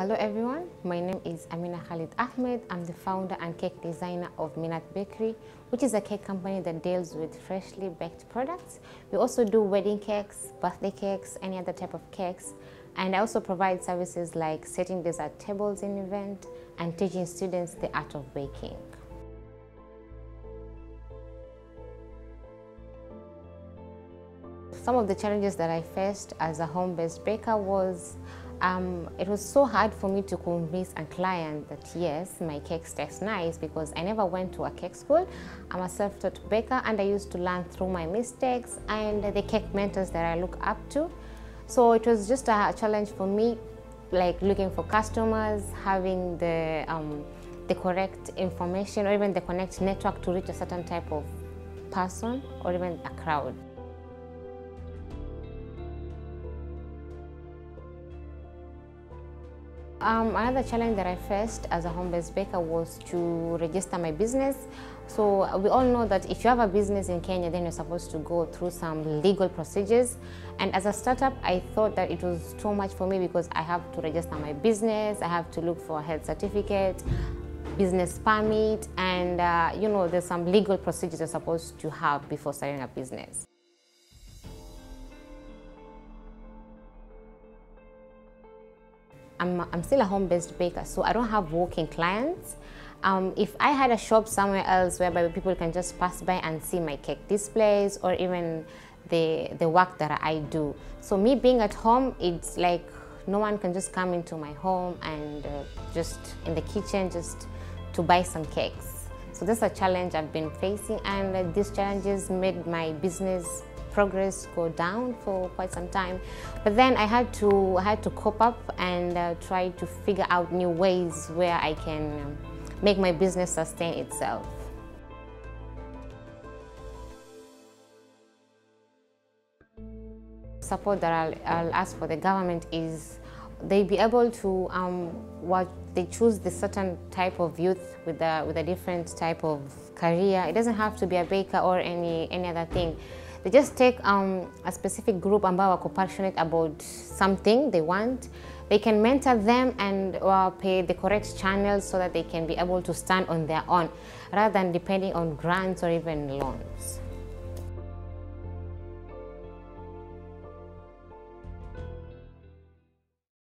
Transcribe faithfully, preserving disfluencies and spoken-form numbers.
Hello everyone, my name is Amina Ahmed. I'm the founder and cake designer of Minat Bakery, which is a cake company that deals with freshly baked products. We also do wedding cakes, birthday cakes, any other type of cakes. And I also provide services like setting dessert tables in events and teaching students the art of baking. Some of the challenges that I faced as a home-based baker was um, it was so hard for me to convince a client that yes, my cakes taste nice, because I never went to a cake school. I'm a self-taught baker and I used to learn through my mistakes and the cake mentors that I look up to. So it was just a challenge for me, like looking for customers, having the, um, the correct information or even the correct network to reach a certain type of person or even a crowd. Um, another challenge that I faced as a home-based baker was to register my business. So we all know that if you have a business in Kenya, then you're supposed to go through some legal procedures. And as a startup, I thought that it was too much for me because I have to register my business, I have to look for a health certificate, business permit, and uh, you know, there's some legal procedures you're supposed to have before starting a business. I'm, I'm still a home-based baker, so I don't have walk-in clients. Um, if I had a shop somewhere else whereby people can just pass by and see my cake displays or even the, the work that I do. So me being at home, it's like no one can just come into my home and uh, just in the kitchen just to buy some cakes. So that's a challenge I've been facing, and uh, these challenges made my business progress go down for quite some time. But then I had to, I had to cope up and uh, try to figure out new ways where I can make my business sustain itself. Support that I'll, I'll ask for the government is they be able to, um, what they choose the certain type of youth with a, with a different type of career. It doesn't have to be a baker or any, any other thing. They just take um, a specific group ambao wako passionate about something they want. They can mentor them and uh, pay the correct channels so that they can be able to stand on their own rather than depending on grants or even loans.